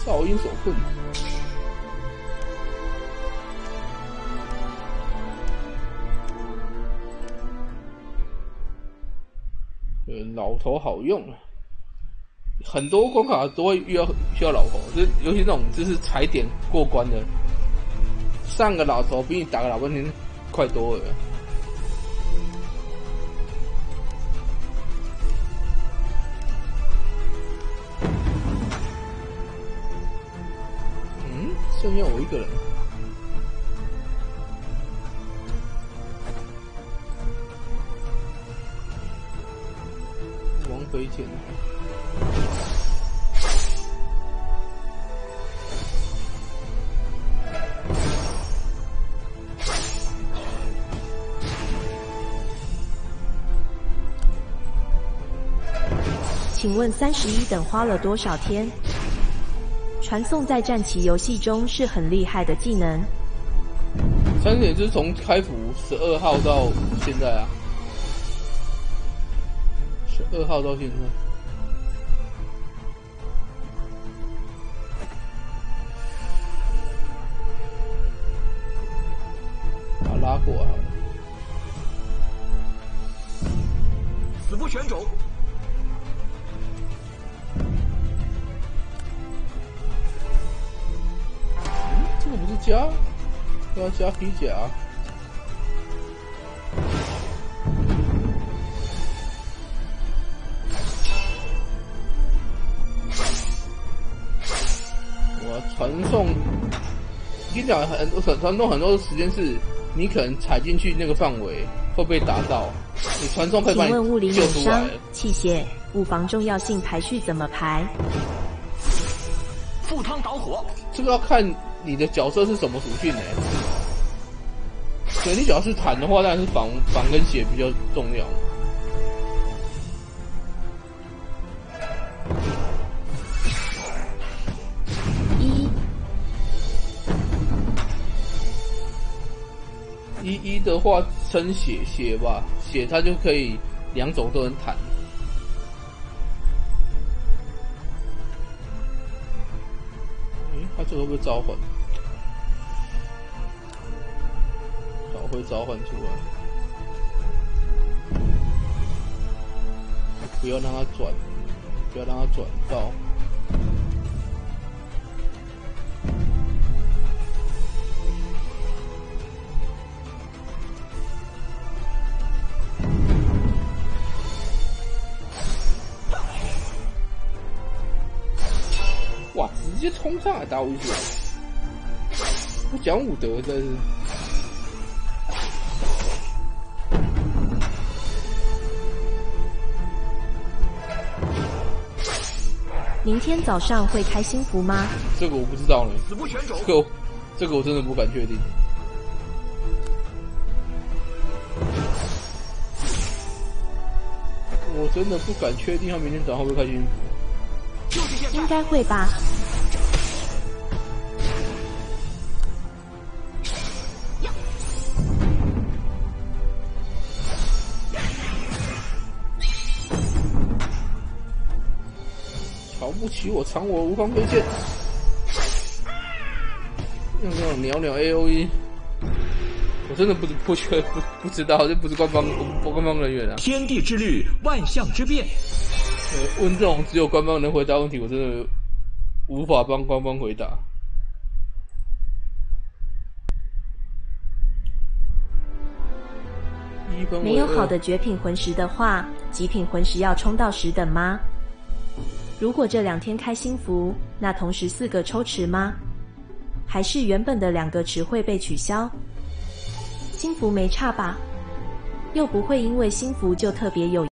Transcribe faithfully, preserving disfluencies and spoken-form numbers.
噪音所困。呃，老头好用啊，很多关卡都会遇到需要老头，就尤其那种就是踩点过关的，上个老头比你打个老半天快多了。嗯，剩下我一个人。王飞剑。 请问三十一等花了多少天？传送在战棋游戏中是很厉害的技能。 三十一就是从开服十二号到现在啊，十二号到现在。把它拉过来好了。 死不选种。 这个不是加，要加皮甲。我传送，跟你讲，很多传传送很多时间是，你可能踩进去那个范围会被打到，你传送可以把你请问物理救永伤出来。 器械物防重要性排序怎么排？ 赴汤蹈火。 这个要看你的角色是什么属性呢、欸？对，你只要是坦的话，当然是防防跟血比较重要。 一一一的话，撑血血吧，血它就可以两种都能坦。诶，他这个会不会召唤？找会召唤出来，不要让他转，不要让他转到。哇！直接冲上来打我一血，不讲武德，真是。 明天早上会开新服吗？ 这个我不知道呢， 死不选种。 这个我这个我真的不敢确定。我真的不敢确定他明天早上会不会开新服。 就是现在。 应该会吧。 瞧不起我，藏我无方飞剑，用那种鸟鸟 A O E， 我真的不不确不不知道，这不是官方不官方人员啊。 天地之律，万象之变。 呃，问这种只有官方能回答问题，我真的无法帮官方回答。一分为二没有好的绝品魂石的话，极品魂石要冲到十等吗？如果这两天开新服，那同时四个抽池吗？还是原本的两个池会被取消？新服没差吧？又不会因为新服就特别有